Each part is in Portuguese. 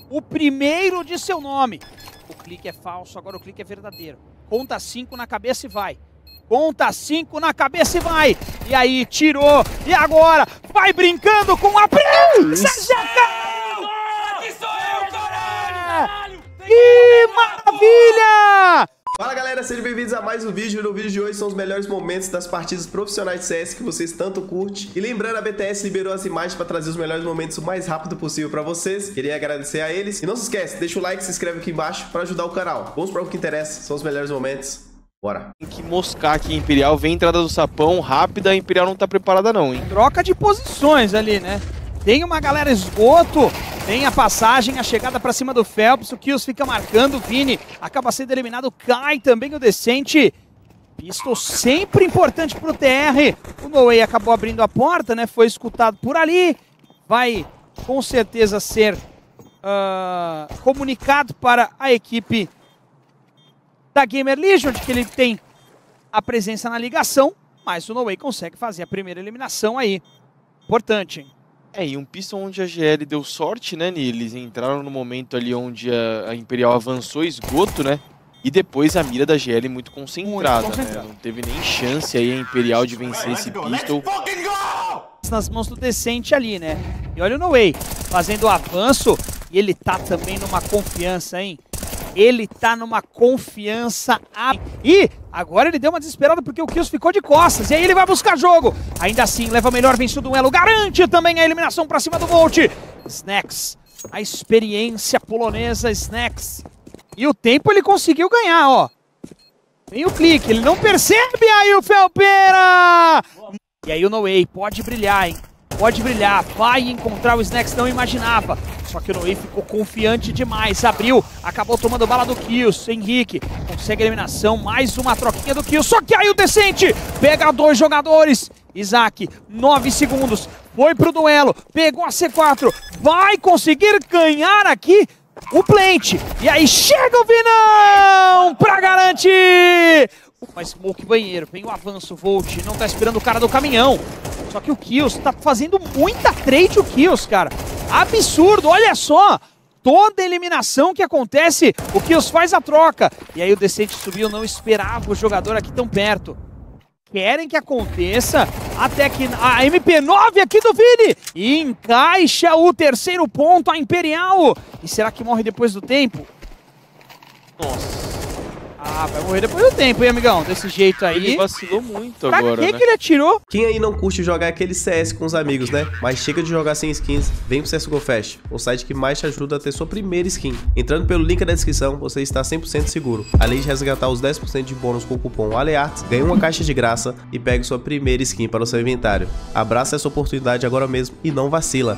o primeiro de seu nome. O clique é falso, agora o clique é verdadeiro. Conta 5 na cabeça e vai. Conta 5 na cabeça e vai. E aí, tirou. E agora, vai brincando com a princesa. Aqui sou eu, caralho! Que maravilha! Fala galera, sejam bem-vindos a mais um vídeo. No vídeo de hoje são os melhores momentos das partidas profissionais de CS que vocês tanto curtem. E lembrando, a BTS liberou as imagens para trazer os melhores momentos o mais rápido possível para vocês. Queria agradecer a eles. E não se esquece, deixa o like, se inscreve aqui embaixo para ajudar o canal. Vamos para o que interessa, são os melhores momentos. Bora. Tem que moscar aqui, Imperial. Vem entrada do sapão, rápida. A Imperial não tá preparada não, hein? Troca de posições ali, né? Tem uma galera esgoto, tem a passagem, a chegada pra cima do Phelps, o Kills fica marcando, o Vini acaba sendo eliminado, cai também o Decente. Pistol sempre importante pro TR, o Noé acabou abrindo a porta, né? Foi escutado por ali, vai com certeza ser comunicado para a equipe da Gamer Legion, de que ele tem a presença na ligação, mas o Noé consegue fazer a primeira eliminação aí. Importante, hein? E um Piston onde a GL deu sorte, né, eles entraram no momento ali onde a Imperial avançou, esgoto, né, e depois a mira da GL muito concentrada, né, não teve nem chance aí a Imperial de vencer esse Pistol. Nas mãos do Decente ali, né, e olha o Noé fazendo o avanço, e ele tá também numa confiança, hein. Ele tá numa confiança. E agora ele deu uma desesperada porque o Kills ficou de costas. E aí ele vai buscar jogo. Ainda assim, leva melhor, vence o duelo. Garante também a eliminação pra cima do Volt. Snax, a experiência polonesa, Snax. E o tempo ele conseguiu ganhar, ó. Tem o clique, ele não percebe aí o Felpeira. E aí o Noé pode brilhar, hein. Pode brilhar, vai encontrar o Snax, não imaginava. Só que o Noé ficou confiante demais, abriu, acabou tomando bala do Kills. Henrique consegue a eliminação, mais uma troquinha do Kills. Só que aí o Decente pega 2 jogadores. Isaac, 9 segundos, foi pro duelo, pegou a C4, vai conseguir ganhar aqui o plant. E aí chega o Vinão pra garantir. Uma smoke banheiro, vem o avanço, Volt, não tá esperando o cara do caminhão. Só que o Kills tá fazendo muita trade, o Kills, cara. Absurdo, olha só. Toda eliminação que acontece, o Kills faz a troca. E aí o Decente subiu, não esperava o jogador aqui tão perto. Querem que aconteça até que a MP9 aqui do Vini encaixa o terceiro ponto, a Imperial. E será que morre depois do tempo? Nossa. Ah, vai morrer depois do tempo, hein, amigão? Desse jeito aí. Ele vacilou muito pra agora, que né? que ele atirou? Quem aí não curte jogar aquele CS com os amigos, né? Mas chega de jogar sem skins, vem pro CSGO Fest, o site que mais te ajuda a ter sua primeira skin. Entrando pelo link da descrição, você está 100% seguro. Além de resgatar os 10% de bônus com o cupom ALEARTS, ganhe uma caixa de graça e pegue sua primeira skin para o seu inventário. Abraça essa oportunidade agora mesmo e não vacila.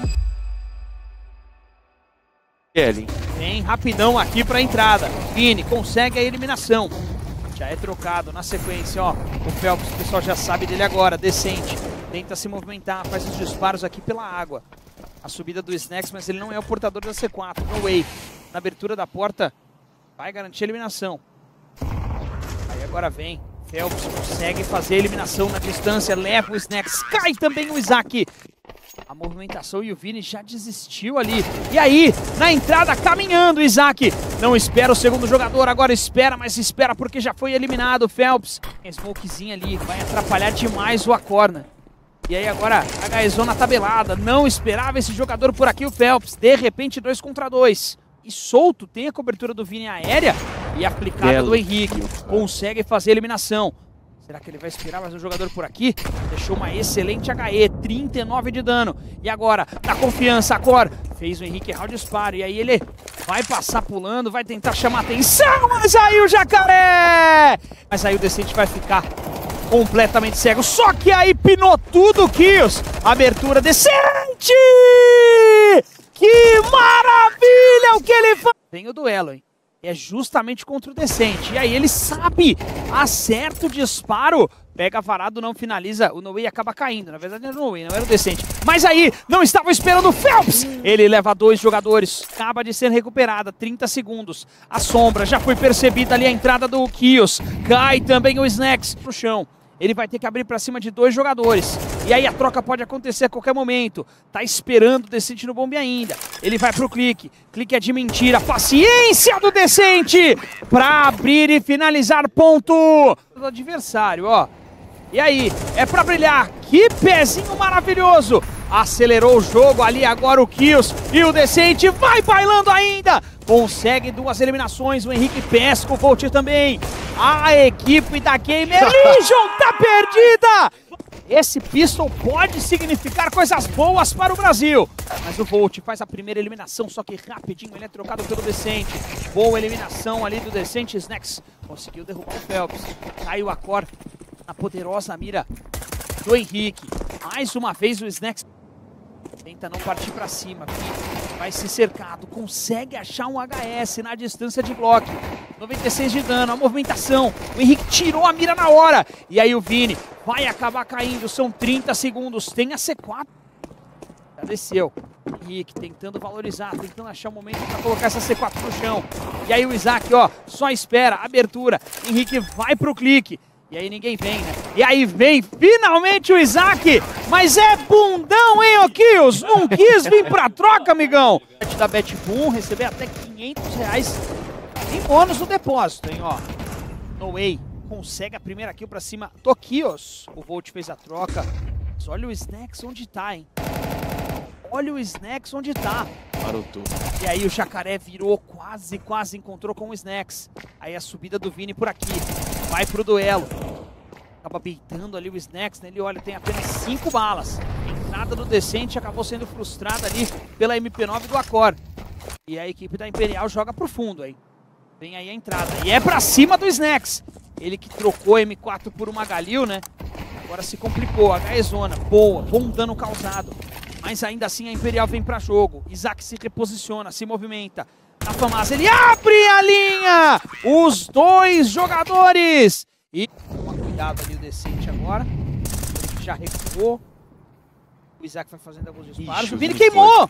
Ellen. Vem rapidão aqui pra entrada. Vini consegue a eliminação. Já é trocado na sequência, ó. O Phelps, o pessoal já sabe dele agora. Decente. Tenta se movimentar, faz os disparos aqui pela água. A subida do Snax, mas ele não é o portador da C4. No way. Na abertura da porta, vai garantir a eliminação. Aí agora vem. Phelps consegue fazer a eliminação na distância. Leva o Snax. Cai também o Isaac. A movimentação e o Vini já desistiu ali. E aí, na entrada, caminhando o Isaac. Não espera o segundo jogador, agora espera, mas espera porque já foi eliminado o Phelps. A smokezinha ali vai atrapalhar demais o Acorna. E aí agora a HEzona tabelada. Não esperava esse jogador por aqui, o Phelps. De repente, 2 contra 2. E solto, tem a cobertura do Vini aérea e a aplicada do Henrique. Consegue fazer a eliminação. Será que ele vai esperar mais um jogador por aqui? Deixou uma excelente HE, 39 de dano. E agora, na confiança, a Cor fez o Henrique errar o disparo. E aí ele vai passar pulando, vai tentar chamar atenção, mas aí o Jacaré! Mas aí o Decente vai ficar completamente cego. Só que aí pinou tudo o Kills. Abertura Decente! Que maravilha o que ele faz! Tem o duelo, hein? É justamente contra o Decente. E aí ele sabe, acerta o disparo, pega varado, não finaliza. O Noé acaba caindo. Na verdade era o Noé, não era o Decente. Mas aí, não estava esperando o Phelps. Ele leva 2 jogadores. Acaba de ser recuperada, 30 segundos. A sombra já foi percebida ali a entrada do Kills. Cai também o Snax pro chão. Ele vai ter que abrir pra cima de 2 jogadores. E aí a troca pode acontecer a qualquer momento. Tá esperando o Decente no bombe ainda. Ele vai pro clique. Clique é de mentira. Paciência do Decente pra abrir e finalizar ponto do adversário, ó. E aí, é pra brilhar. Que pezinho maravilhoso. Acelerou o jogo ali agora o Kills. E o Decente vai bailando ainda. Consegue 2 eliminações. O Henrique pesca o Volt também. A equipe da Gamer Legion tá perdida. Esse pistol pode significar coisas boas para o Brasil. Mas o Volt faz a primeira eliminação, só que rapidinho ele é trocado pelo Decente. Boa eliminação ali do Decente. Snacks conseguiu derrubar o Phelps. Caiu a Cor na poderosa mira do Henrique. Mais uma vez o Snacks tenta não partir para cima. Vai ser cercado, consegue achar um HS na distância de bloco. 96 de dano, a movimentação. O Henrique tirou a mira na hora. E aí o Vini vai acabar caindo. São 30 segundos. Tem a C4. Já desceu. Henrique tentando valorizar, tentando achar um momento para colocar essa C4 no chão. E aí o Isaac, ó, só espera. Abertura. Henrique vai pro clique. E aí ninguém vem, né? E aí vem finalmente o Isaac. Mas é bundão, hein, ô Kills? Não quis vir pra troca, amigão. Da BetBoom, receber até R$500 em bônus no depósito, hein, ó. No Way consegue a primeira kill pra cima do Kills. O Volt fez a troca. Mas olha o Snacks onde tá, hein. Olha o Snacks onde tá. Marotou. E aí o Jacaré virou, quase encontrou com o Snacks. Aí a subida do Vini por aqui. Vai pro duelo. Acaba beitando ali o Snacks, né? Ele olha, tem apenas 5 balas. A entrada do Decente acabou sendo frustrada ali pela MP9 do Acor. E a equipe da Imperial joga pro fundo aí. Vem aí a entrada. E é pra cima do Snacks. Ele que trocou a M4 por uma Galil, né? Agora se complicou. HE Zona. Boa. Bom dano causado. Mas ainda assim a Imperial vem pra jogo. Isaac se reposiciona, se movimenta. Na Famas ele abre a linha! Os 2 jogadores! E toma cuidado ali o Decente agora. Ele já recuou. O Isaac vai fazendo alguns disparos. Ixi, o Vini queimou!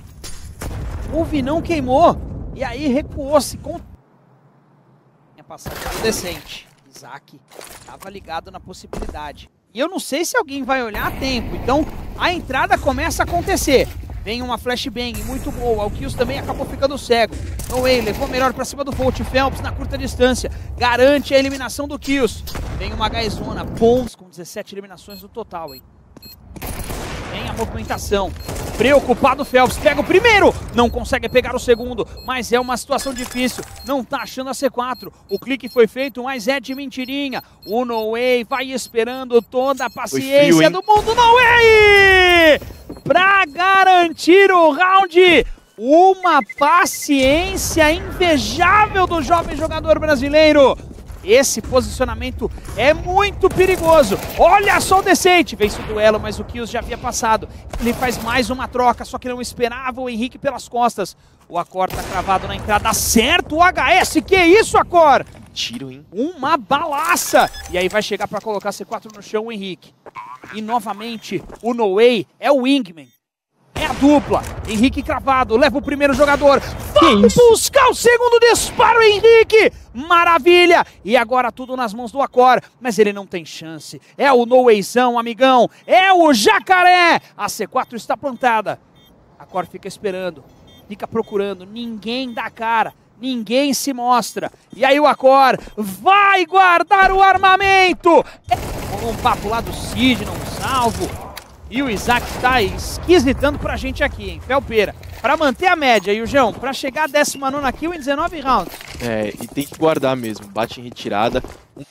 O Vinão queimou. E aí recuou-se com... Tinha passado para o Decente. Isaac estava ligado na possibilidade. E eu não sei se alguém vai olhar a tempo. Então a entrada começa a acontecer. Vem uma flashbang muito boa. O Kills também acabou ficando cego. No Way levou melhor pra cima do Volt. Phelps na curta distância. Garante a eliminação do Kills. Vem uma HE Zona. Bons com 17 eliminações no total, hein. Vem a movimentação. Preocupado o Phelps. Pega o primeiro. Não consegue pegar o segundo. Mas é uma situação difícil. Não tá achando a C4. O clique foi feito, mas é de mentirinha. O No Way vai esperando toda a paciência do mundo. No Way! Pra garantir o round, uma paciência invejável do jovem jogador brasileiro. Esse posicionamento é muito perigoso. Olha só o Decente. Vence o duelo, mas o Kills já havia passado. Ele faz mais uma troca, só que não esperava o Henrique pelas costas. O Acor tá cravado na entrada. Acerta o HS. Que isso, Acor? Tiro, hein? Uma balaça. E aí vai chegar pra colocar C4 no chão o Henrique. E novamente o No Way é o Wingman. É a dupla. Henrique cravado. Leva o primeiro jogador. Vai buscar o segundo disparo, Henrique. Maravilha. E agora tudo nas mãos do Acor. Mas ele não tem chance. É o No Wayzão, amigão. É o Jacaré. A C4 está plantada. Acor fica esperando. Fica procurando. Ninguém dá cara. Ninguém se mostra. E aí o Acor vai guardar o armamento. Um papo lá do Cid, não salvo. E o Isaac tá esquisitando pra gente aqui, hein? Felpeira. Pra manter a média, e o João, pra chegar a 19ª kill em 19 rounds. É, e tem que guardar mesmo. Bate em retirada.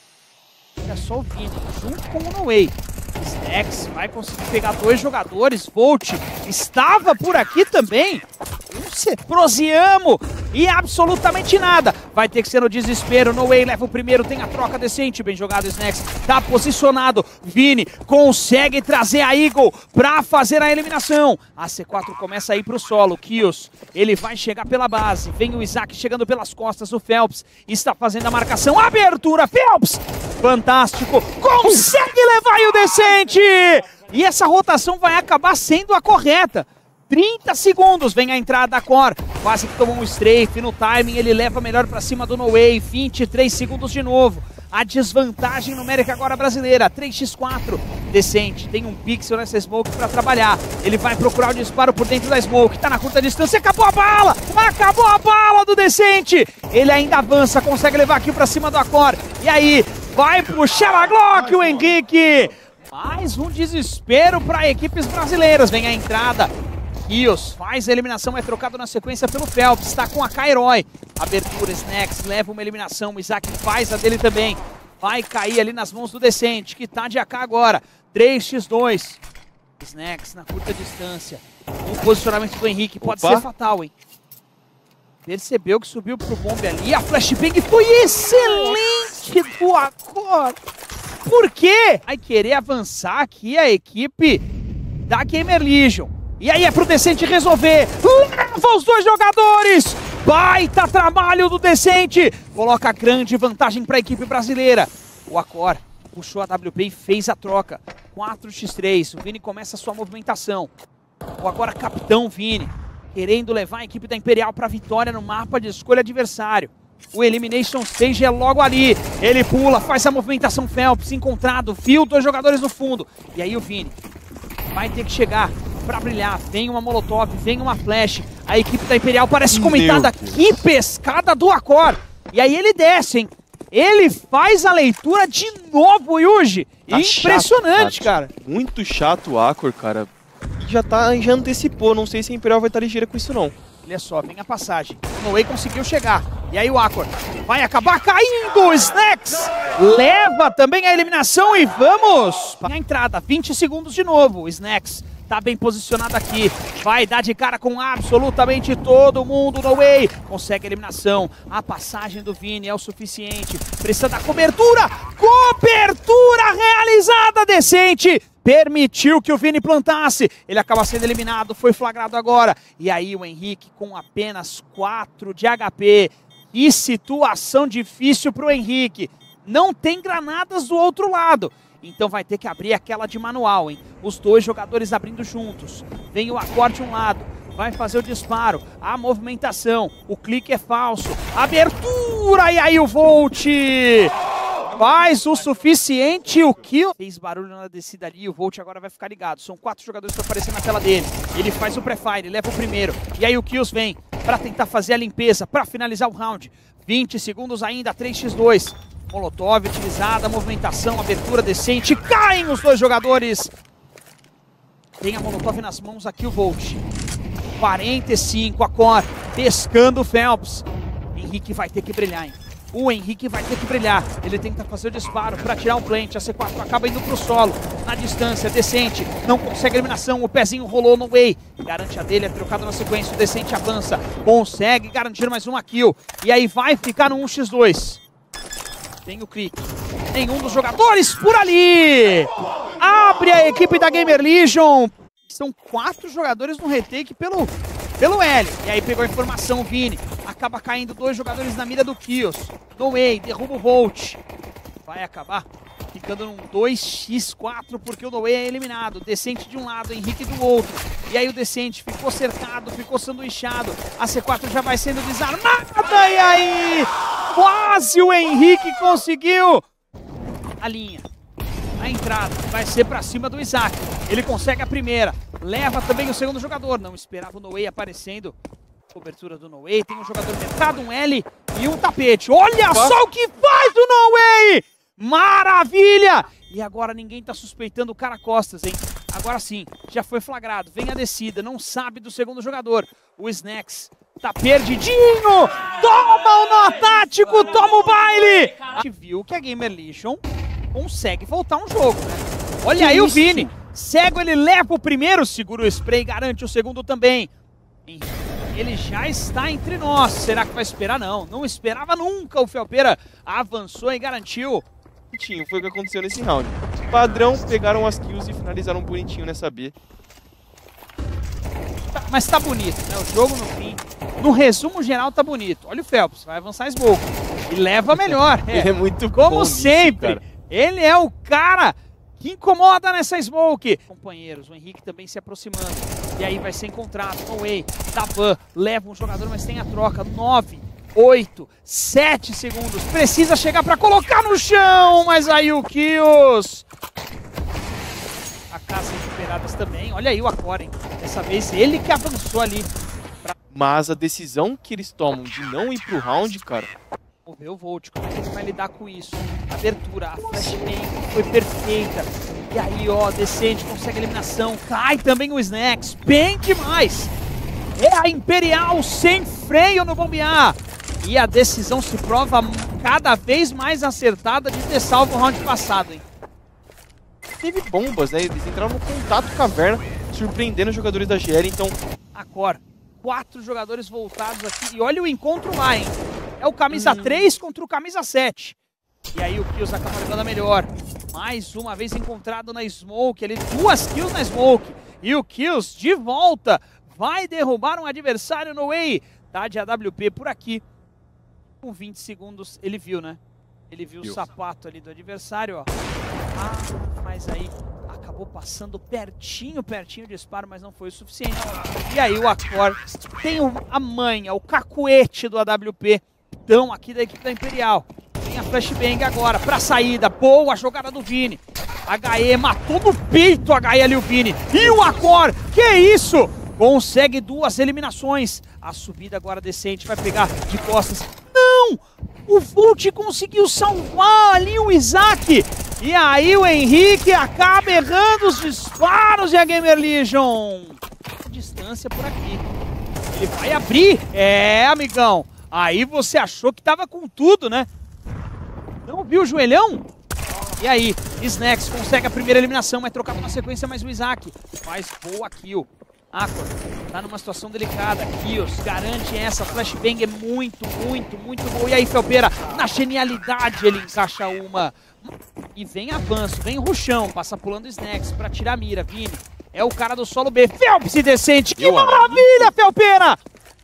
É só o Vini, junto com o No Way. Snacks vai conseguir pegar 2 jogadores. Volt estava por aqui também. Prosiamo e absolutamente nada. Vai ter que ser no desespero. No Way leva o primeiro, tem a troca Decente. Bem jogado, Snacks. Tá posicionado. Vini consegue trazer a Eagle pra fazer a eliminação. A C4 começa a ir pro solo. Kills, ele vai chegar pela base. Vem o Isaac chegando pelas costas. O Phelps está fazendo a marcação. Abertura, Phelps! Fantástico. Consegue levar o Decente! E essa rotação vai acabar sendo a correta. 30 segundos, vem a entrada da Core, quase que tomou um strafe no timing, ele leva melhor pra cima do No Way, 23 segundos de novo. A desvantagem numérica agora brasileira, 3x4, Decente, tem um pixel nessa smoke pra trabalhar, ele vai procurar o disparo por dentro da smoke, tá na curta distância, acabou a bala do Decente, ele ainda avança, consegue levar aqui pra cima do Acor, e aí, vai puxar a Glock o Henrique, mais um desespero para equipes brasileiras, vem a entrada, Kios faz a eliminação, é trocado na sequência pelo Phelps, está com a Kairoy. Abertura, Snacks leva uma eliminação, o Isaac faz a dele também. Vai cair ali nas mãos do Decente, que tá de AK agora. 3x2. Snacks na curta distância. O posicionamento do Henrique pode ser fatal, hein? Percebeu que subiu pro bombe ali. A flashbang foi excelente do Acor. Por quê? Vai querer avançar aqui a equipe da Gamer Legion. E aí é pro Decente resolver. Leva os dois jogadores. Baita trabalho do Decente. Coloca grande vantagem para a equipe brasileira. O Acor puxou a WP e fez a troca. 4x3. O Vini começa a sua movimentação. O agora capitão Vini. Querendo levar a equipe da Imperial para a vitória no mapa de escolha adversário. O Elimination Stage é logo ali. Ele pula, faz a movimentação Phelps. Encontrado, viu dois jogadores no fundo. E aí o Vini vai ter que chegar pra brilhar, vem uma molotov, vem uma flash, a equipe da Imperial parece comentada, que pescada do Acor, e aí ele desce, hein, ele faz a leitura de novo, Yuji, tá impressionante, chato, cara. Muito chato o Acor, cara, e já antecipou, não sei se a Imperial vai estar ligeira com isso não. Olha só, vem a passagem, o No Way conseguiu chegar, e aí o Acor vai acabar caindo, Snacks leva também a eliminação e vamos para a entrada, 20 segundos de novo, Snacks tá bem posicionado aqui, vai dar de cara com absolutamente todo mundo, No Way, consegue a eliminação, a passagem do Vini é o suficiente, precisa da cobertura realizada, Decente, permitiu que o Vini plantasse, ele acaba sendo eliminado, foi flagrado agora, e aí o Henrique com apenas 4 de HP, que situação difícil pro Henrique, não tem granadas do outro lado. Então vai ter que abrir aquela de manual, hein? Os dois jogadores abrindo juntos. Vem o Acor de um lado, vai fazer o disparo, a movimentação, o clique é falso, abertura, e aí o Volt faz o suficiente, o kill. Fez barulho na descida ali, o Volt agora vai ficar ligado. São 4 jogadores que estão aparecendo na tela dele. Ele faz o pré-fire, leva o primeiro, e aí o Kills vem para tentar fazer a limpeza, para finalizar o round. 20 segundos ainda, 3x2. Molotov utilizada, movimentação, abertura Decente, caem os dois jogadores. Tem a Molotov nas mãos aqui o Volt. 45, Acor, pescando o Phelps. Henrique vai ter que brilhar, hein? O Henrique vai ter que brilhar. Ele tenta fazer o disparo para tirar um plant. A C4 acaba indo pro solo. Na distância, Decente não consegue a eliminação. O pezinho rolou No Way. Garante a dele, é trocado na sequência. O Decente avança. Consegue garantir mais uma kill. E aí vai ficar no 1x2. Tem o clique. Nenhum dos jogadores por ali. Abre a equipe da Gamer Legion. São 4 jogadores no retake pelo L. E aí pegou a informação o Vini. Acaba caindo 2 jogadores na mira do Kios. No Way, derruba o Volt. Vai acabar ficando num 2x4 porque o No Way é eliminado. Decente de um lado, Henrique do outro. E aí o Decente ficou cercado, ficou sanduichado. A C4 já vai sendo desarmada. E aí quase o Henrique conseguiu a linha. A entrada vai ser pra cima do Isaac. Ele consegue a primeira. Leva também o segundo jogador. Não esperava o No Way aparecendo. Cobertura do No Way. Tem um jogador mercado, um L e um tapete. Olha só o que faz o No Way! Maravilha! E agora ninguém tá suspeitando o cara costas, hein? Agora sim, já foi flagrado. Vem a descida, não sabe do segundo jogador. O Snacks tá perdidinho! Toma o nó tático, toma o baile! A gente viu que a Gamer Legion consegue voltar um jogo, né? Olha aí o Vini. Cego, ele leva o primeiro, segura o spray, garante o segundo também. Ele já está entre nós. Será que vai esperar? Não, não esperava nunca. O Felpeira avançou e garantiu. Foi o que aconteceu nesse round. Padrão, pegaram as kills e finalizaram bonitinho nessa B. Mas tá bonito, né? O jogo no fim, no resumo geral, tá bonito. Olha o Phelps, vai avançar Smoke. E leva melhor. Ele é muito como bom sempre. nisso, ele é o cara que incomoda nessa smoke. Companheiros, o Henrique também se aproximando. E aí vai ser encontrado. No way. Daban leva um jogador, mas tem a troca. 9, 8, 7 segundos. Precisa chegar pra colocar no chão. Mas aí o Kills. A casa recuperadas também. Olha aí o Acor, hein? Dessa vez ele que avançou ali. Mas a decisão que eles tomam de não ir pro round, cara... Vamos ver o Volt, como é que ele vai lidar com isso. Abertura, a flashbang foi perfeita. E aí, ó, Decente consegue a eliminação. Cai também o Snacks, bem demais. É a Imperial sem freio no bombear. E a decisão se prova cada vez mais acertada de ter salvo o round passado, hein. Teve bombas, né? Eles entraram no contato caverna, surpreendendo os jogadores da GL, então... Acor, 4 jogadores voltados aqui. E olha o encontro lá, hein. É o camisa 3 contra o camisa 7. E aí o Kills acaba levando a melhor. Mais uma vez encontrado na Smoke. Ali 2 kills na Smoke. E o Kills de volta. Vai derrubar um adversário no way. Tá de AWP por aqui. Com 20 segundos ele viu, né? Ele viu o sapato ali do adversário, ó. Ah, mas aí acabou passando pertinho de disparo, mas não foi o suficiente. E aí o Acor tem a manha, o cacuete do AWP. Então, aqui da equipe da Imperial. Tem a flashbang agora pra saída. Boa jogada do Vini. HE matou no peito HE ali o Vini. E o Acor, que isso? Consegue 2 eliminações. A subida agora Decente vai pegar de costas. Não! O Volt conseguiu salvar ali o Isaac. E aí o Henrique acaba errando os disparos e a Gamer Legion. Distância por aqui. Ele vai abrir. É, amigão. Aí você achou que tava com tudo, né? Não viu o joelhão? E aí, Snacks consegue a primeira eliminação, mas trocado na sequência mais o Isaac. Faz boa kill. Acor tá numa situação delicada. Kills garante essa. Flashbang é muito boa. E aí, Felpeira, na genialidade, ele encaixa uma. E vem avanço, vem rushão. Passa pulando Snacks pra tirar a mira. Vini é o cara do solo B. Felps e Decente. Que maravilha, Felpeira!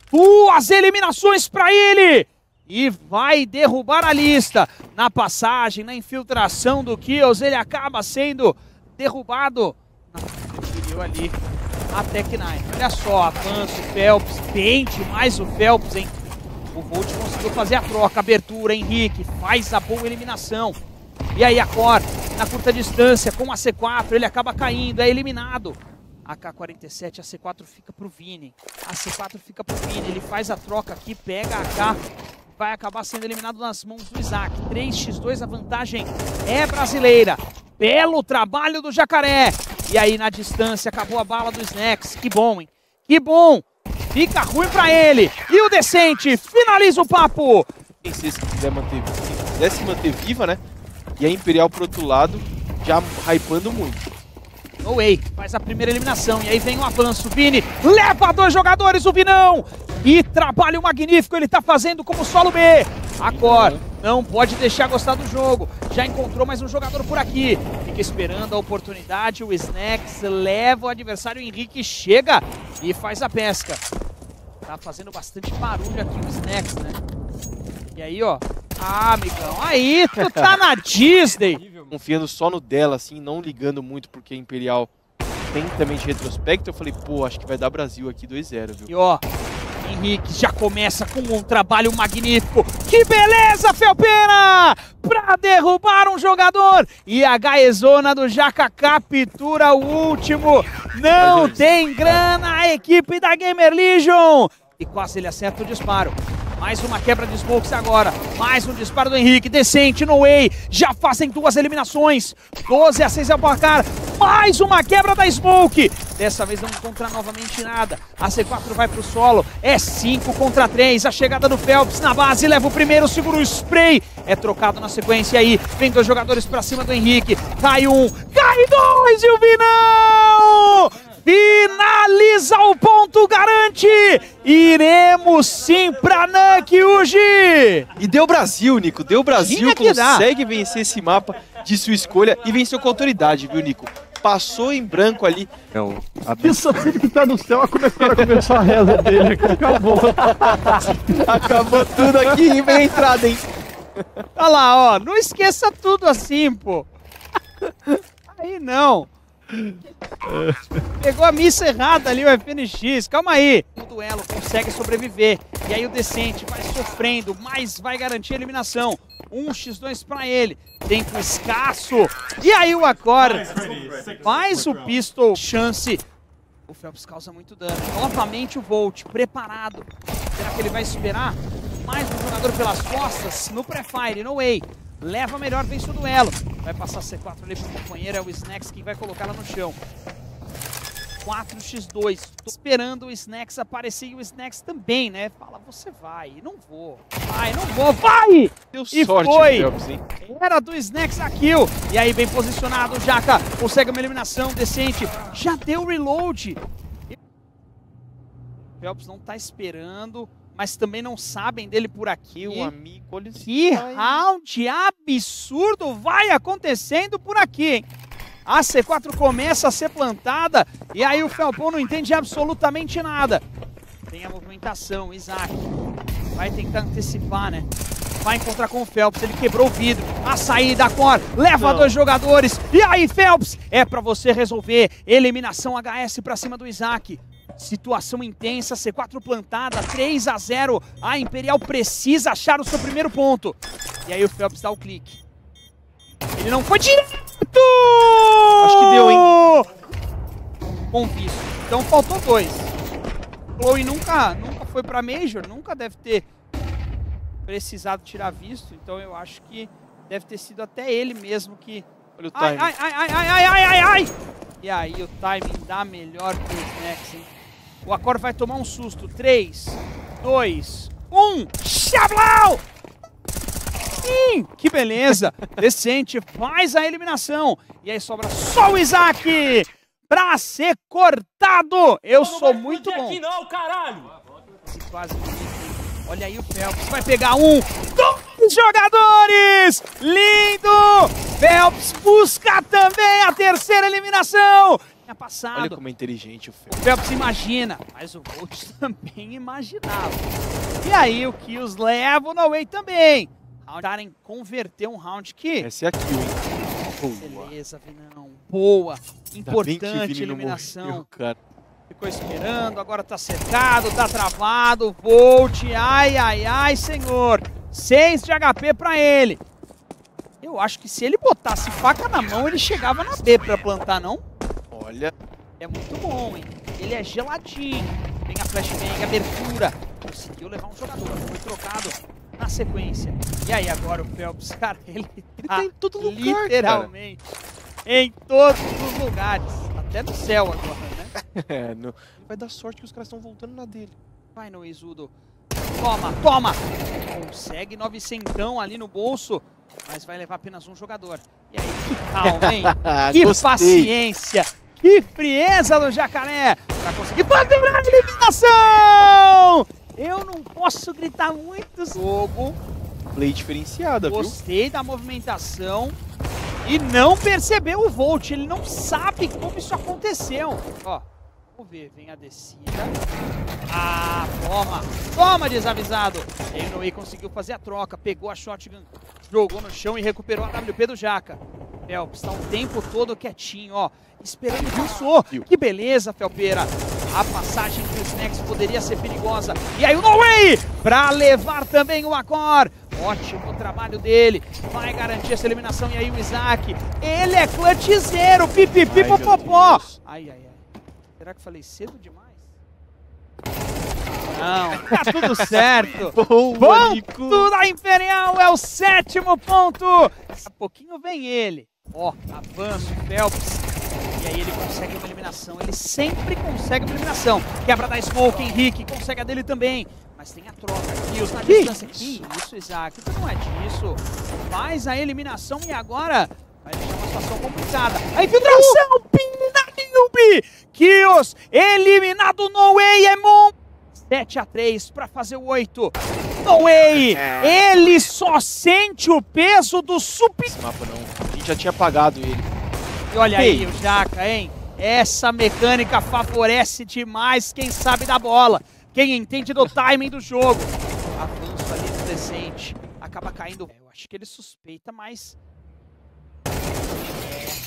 2 eliminações para ele! E vai derrubar a lista. Na passagem, na infiltração do Kills, ele acaba sendo derrubado. Não, ali a Tech9. Olha só, avanço, Felps, bem demais o Felps, hein? O Volt conseguiu fazer a troca, abertura, Henrique faz a boa eliminação. E aí Acor, na curta distância, com a C4, ele acaba caindo, é eliminado. AK-47, a C4 fica pro Vini. A C4 fica pro Vini. Ele faz a troca aqui, pega a AK. Vai acabar sendo eliminado nas mãos do Isaac. 3x2, a vantagem é brasileira. Belo trabalho do Jacaré. E aí na distância acabou a bala do Snacks. Que bom, hein? Que bom. Fica ruim pra ele. E o Decente finaliza o papo. Se quisesse manter viva, né? E a Imperial pro outro lado, já hypando muito. No way, faz a primeira eliminação. E aí vem o avanço. Vini leva 2 jogadores, o Vinão. E trabalho magnífico ele tá fazendo como solo B. Acor não pode deixar gostar do jogo. Já encontrou mais um jogador por aqui. Fica esperando a oportunidade. O Snacks leva o adversário. O Henrique chega e faz a pesca. Tá fazendo bastante barulho aqui o Snacks, né? E aí, ó. Ah, amigão, aí tu tá na Disney. Confiando só no dela, assim, não ligando muito porque a Imperial tem também de retrospecto. Eu falei, pô, acho que vai dar Brasil aqui 2-0, viu? E ó, Henrique já começa com um trabalho magnífico. Que beleza, Felpeira! Pra derrubar um jogador. E a Gaezona do Jaca captura o último. Não tem grana a equipe da Gamer Legion. E quase ele acerta o disparo. Mais uma quebra de smokes agora. Mais um disparo do Henrique. Decente no way. Já fazem 2 eliminações. 12-6 é o placar. Mais uma quebra da smoke. Dessa vez não encontra novamente nada. A C4 vai pro solo. É 5 contra 3. A chegada do Felps na base. Leva o primeiro, segura o spray. É trocado na sequência aí. Vem 2 jogadores pra cima do Henrique. Cai 1. Cai 2 e o Vinão! Finaliza o ponto, garante! Iremos sim pra Nuke, Uji! E deu Brasil, Nico. Deu Brasil, consegue vencer esse mapa de sua escolha e venceu com autoridade, viu, Nico? Passou em branco ali. Não, isso tudo que tá no céu a começar a reza dele aqui. Acabou. Acabou tudo aqui e vem a entrada, hein? Olha lá, ó. Não esqueça tudo assim, pô. Aí não. Pegou a missa errada ali o FNX, calma aí. O duelo consegue sobreviver. E aí o Decente vai sofrendo, mas vai garantir a eliminação. 1x2 pra ele. Tempo escasso. E aí o Acor faz o pistol. Chance. O Phelps causa muito dano. Novamente o Volt, preparado. Será que ele vai esperar mais um jogador pelas costas? No pré-fire, no way. Leva melhor, vence o duelo. Vai passar C4 ali pro companheiro, é o Snacks quem vai colocá-la no chão. 4x2. Tô esperando o Snacks aparecer e o Snacks também, né? Fala, você vai. Não vou. Vai, não vou. Vai! Deu E sorte, foi! Phelps, hein? Era do Snacks a kill. E aí, bem posicionado, o Jaka consegue uma eliminação decente. Já deu reload. O Phelps não tá esperando, mas também não sabem dele por aqui. O amigo, olha esse Que time. round absurdo vai acontecendo por aqui, hein? A C4 começa a ser plantada e aí o Felpão não entende absolutamente nada. Tem a movimentação, Isaac vai tentar antecipar, né? Vai encontrar com o Phelps, ele quebrou o vidro. A saída, a Cor, leva dois jogadores. E aí, Phelps, é pra você resolver. Eliminação HS pra cima do Isaac. Situação intensa, C4 plantada, 3-0. A Imperial precisa achar o seu primeiro ponto. E aí o Phelps dá o clique. Ele não foi direto! Acho que deu, hein? Com visto. Então faltou 2. Chloe nunca foi pra Major, nunca deve ter precisado tirar visto. Então eu acho que deve ter sido até ele mesmo que... Olha o timing. Ai! E aí o timing dá melhor pro Snacks, hein? O Acor vai tomar um susto. 3, 2, 1. Xablau! Sim, que beleza. Decente, faz a eliminação. E aí sobra só o Isaac pra ser cortado. Eu sou muito bom. Aqui não, caralho! Quase. Olha aí o Phelps. Vai pegar 1, 2 jogadores. Lindo. Phelps busca também a terceira eliminação. Passado. Olha como é inteligente o Phelps. O Phelps imagina, mas o Volt também imaginava. E aí o Kills leva o No Way também. Tentarem converter um round que... Essa é a kill, hein? Boa. Beleza, Vinão. Boa. Ainda bem que o Importante Vini não eliminação. morreu, cara. Ficou esperando, agora tá cercado, tá travado. Volt, ai, senhor. 6 de HP pra ele. Eu acho que se ele botasse faca na mão, ele chegava na B pra plantar, não? Olha. É muito bom, hein? Ele é geladinho. Tem a flashbang, abertura. Conseguiu levar um jogador. Foi trocado na sequência. E aí agora o Phelps, cara, ele tá em todo lugar, literalmente em todos os lugares. Até no céu agora, né? É, não. Vai dar sorte que os caras estão voltando na dele. Vai no Izudo. Toma! Consegue 900 ali no bolso, mas vai levar apenas um jogador. E aí, que calma, hein? Que Gostei. paciência! Que frieza do Jacaré! Pra conseguir fazer a eliminação! Eu não posso gritar muito. Jogo. Play diferenciada, viu? Gostei da movimentação. E não percebeu o Volt. Ele não sabe como isso aconteceu. Ó, vamos ver. Vem a descida. Ah, toma, desavisado. E o Noe conseguiu fazer a troca. Pegou a shotgun, jogou no chão e recuperou a WP do Jaka. Phelps tá o tempo todo quietinho, ó. Esperando o passou. Que beleza, Felpeira. A passagem do Snacks poderia ser perigosa. E aí o No Way pra levar também o Acor. Ótimo trabalho dele. Vai garantir essa eliminação. E aí o Isaac. Ele é clutchzeiro. Pipipi, popopó. Ai. Será que falei cedo demais? Não, tá tudo certo. Ponto da Imperial, é o 7º ponto. Daqui a pouquinho vem ele. Ó, avança o Phelps. E aí ele consegue uma eliminação. Ele sempre consegue uma eliminação. Quebra da Smoke, Henrique consegue a dele também. Mas tem a troca. Kills na distância. Que isso, Isaac? Não é disso. Faz a eliminação e agora vai deixar uma situação complicada. A infiltração! Pinalilbe! Kills! Eliminado No Way, é bom! 7-3 para fazer o 8. No Way! Ele só sente o peso do super... Esse mapa não. A gente já tinha apagado ele. E olha aí o Jaka, hein? Essa mecânica favorece demais quem sabe da bola. Quem entende do timing do jogo. Avanço ali no Decente. Acaba caindo. Eu acho que ele suspeita, mas...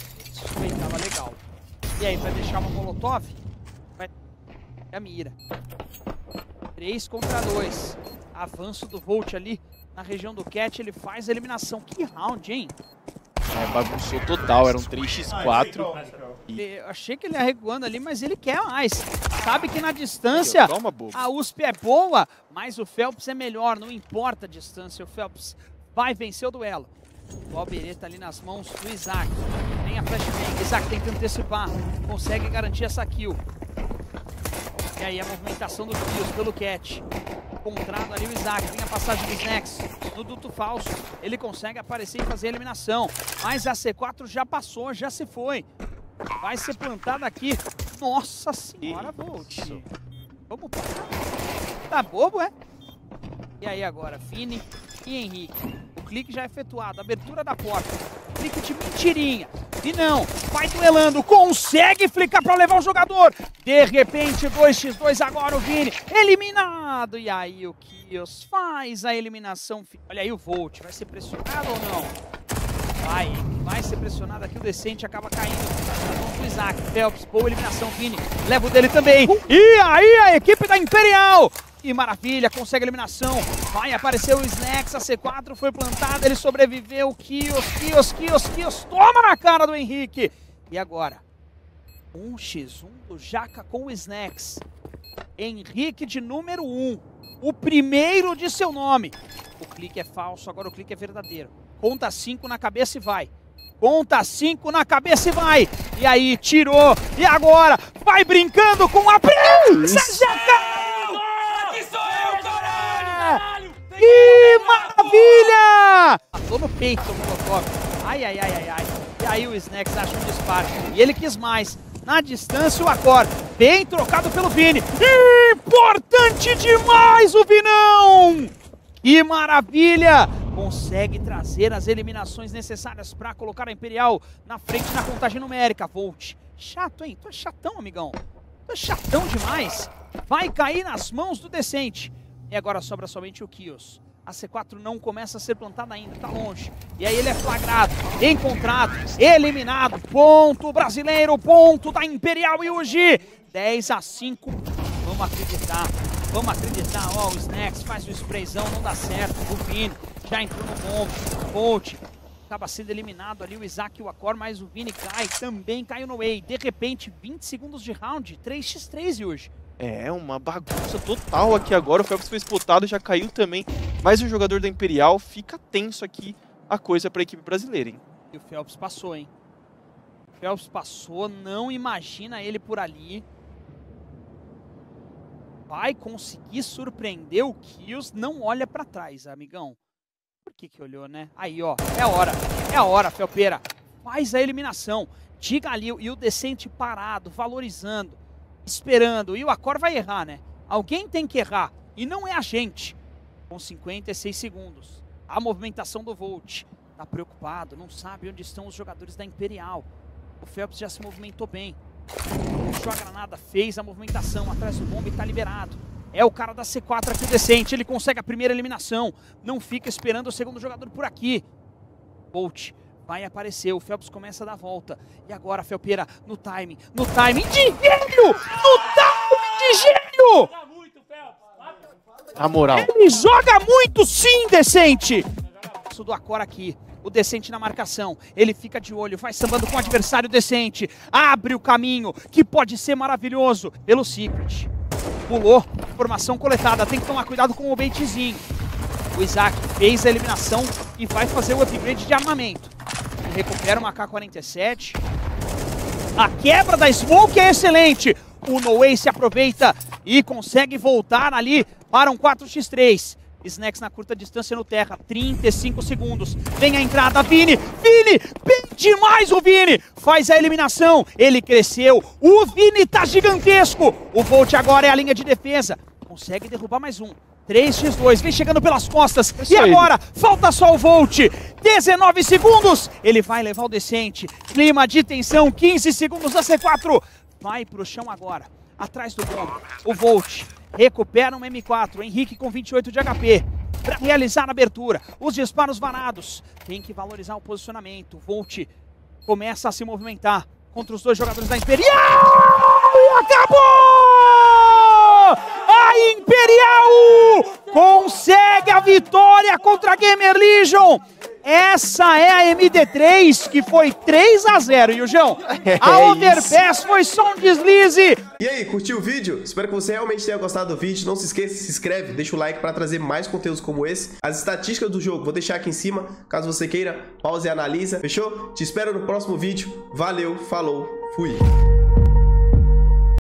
Aí, tava legal. E aí, vai deixar uma molotov? Vai a mira. 3 contra 2. Avanço do Volt ali na região do Cat, ele faz a eliminação. Que round, hein? Bagunçou total, era um 3x4. Eu achei que ele ia recuando ali, mas ele quer mais. Sabe que na distância a USP é boa, mas o Phelps é melhor, não importa a distância. O Phelps vai vencer o duelo. O Albereta ali nas mãos do Isaac. Tem a flashbang, Isaac tenta antecipar, consegue garantir essa kill. E aí a movimentação dos kills pelo Cat. Encontrado ali o Isaac, tem a passagem dos Snacks no duto falso. Ele consegue aparecer e fazer a eliminação. Mas a C4 já passou, já se foi. Vai ser plantada aqui. Nossa senhora, Volt. Vamos passar. Tá bobo, é? E aí agora, Vini e Henrique. O clique já é efetuado, abertura da porta. Clique de mentirinha. E não, vai duelando, consegue flicar pra levar o jogador. De repente, 2x2 agora o Vini. Eliminado. E aí o Kios faz a eliminação. Olha aí o Volt, vai ser pressionado ou não? Vai ser pressionado aqui, o Decente acaba caindo. O Isaac, Phelps, boa eliminação, Vini. Leva o dele também. E aí a equipe da Imperial. E maravilha, consegue a eliminação. Vai aparecer o Snacks, a C4 foi plantada, ele sobreviveu. Kios, toma na cara do Henrique. E agora, 1x1 do Jaca com o Snacks. Henrique de número 1, o primeiro de seu nome. O clique é falso, agora o clique é verdadeiro. Conta 5 na cabeça e vai. Conta 5 na cabeça e vai. E aí, tirou. E agora, vai brincando com a prensa, Jaca! Que maravilha! Passou no peito o Molotov. Ai. E aí o Snacks acha um disparo. E ele quis mais. Na distância o Acor. Bem trocado pelo Vini. Importante demais o Vinão! Que maravilha! Consegue trazer as eliminações necessárias para colocar a Imperial na frente na contagem numérica. Volt. Chato, hein? Tu é chatão, amigão. Tu é chatão demais. Vai cair nas mãos do Decente. E agora sobra somente o Kios. A C4 não começa a ser plantada ainda, tá longe. E aí ele é flagrado, encontrado, eliminado. Ponto brasileiro, ponto da Imperial e o G. 10-5. Vamos acreditar. Ó, o Snacks faz o sprayzão, não dá certo. O Vini já entrou no bombe. Volt acaba sendo eliminado ali, o Isaac e o Acor, mas o Vini cai, também caiu no Way. De repente, 20 segundos de round, 3x3 e hoje. É uma bagunça total aqui agora, o Phelps foi spotado, já caiu também, mas o jogador da Imperial fica tenso aqui a coisa para a equipe brasileira, hein? E o Phelps passou, hein? O Phelps passou, não imagina ele por ali. Vai conseguir surpreender o Kios, não olha para trás, amigão. Por que olhou, né? Aí, ó, é a hora, Felpeira. Faz a eliminação, diga ali, e o Decente parado, valorizando. Esperando, e o Acor vai errar, né? Alguém tem que errar, e não é a gente. Com 56 segundos, a movimentação do Volt. Tá preocupado, não sabe onde estão os jogadores da Imperial. O Phelps já se movimentou bem. Puxou a granada, fez a movimentação, atrás do bombe, tá liberado. É o cara da C4 aqui, o Decente, ele consegue a primeira eliminação. Não fica esperando o segundo jogador por aqui. Volt vai aparecer, o Phelps começa a dar a volta. E agora, Felpeira, no timing de gênio! No timing de gênio! Na moral. Ele joga muito, sim, Decente! Isso do Acor aqui. O Decente na marcação, ele fica de olho, vai sambando com o adversário Decente. Abre o caminho, que pode ser maravilhoso, pelo Secret. Pulou, informação coletada, tem que tomar cuidado com o baitzinho. O Isaac fez a eliminação e vai fazer o upgrade de armamento. Ele recupera uma AK-47. A quebra da Smoke é excelente. O No-Way se aproveita e consegue voltar ali para um 4x3. Snacks na curta distância no terra, 35 segundos. Vem a entrada, Vini, bem demais o Vini. Faz a eliminação, ele cresceu, o Vini tá gigantesco. O Volt agora é a linha de defesa. Consegue derrubar mais um. 3x2, vem chegando pelas costas. E agora, falta só o Volt. 19 segundos, ele vai levar o Decente. Clima de tensão, 15 segundos da C4. Vai pro chão agora, atrás do bombe. O Volt recupera um M4, Henrique com 28 de HP. Para realizar a abertura, os disparos varados. Tem que valorizar o posicionamento. Volt começa a se movimentar contra os dois jogadores da Imperial. E acabou! A Imperial consegue a vitória contra a Gamer Legion. Essa é a MD3, que foi 3-0, Yujão. A Overpass foi só um deslize. E aí, curtiu o vídeo? Espero que você realmente tenha gostado do vídeo. Não se esqueça, se inscreve, deixa o like para trazer mais conteúdos como esse. As estatísticas do jogo vou deixar aqui em cima, caso você queira, pausa e analisa. Fechou? Te espero no próximo vídeo. Valeu, falou, fui.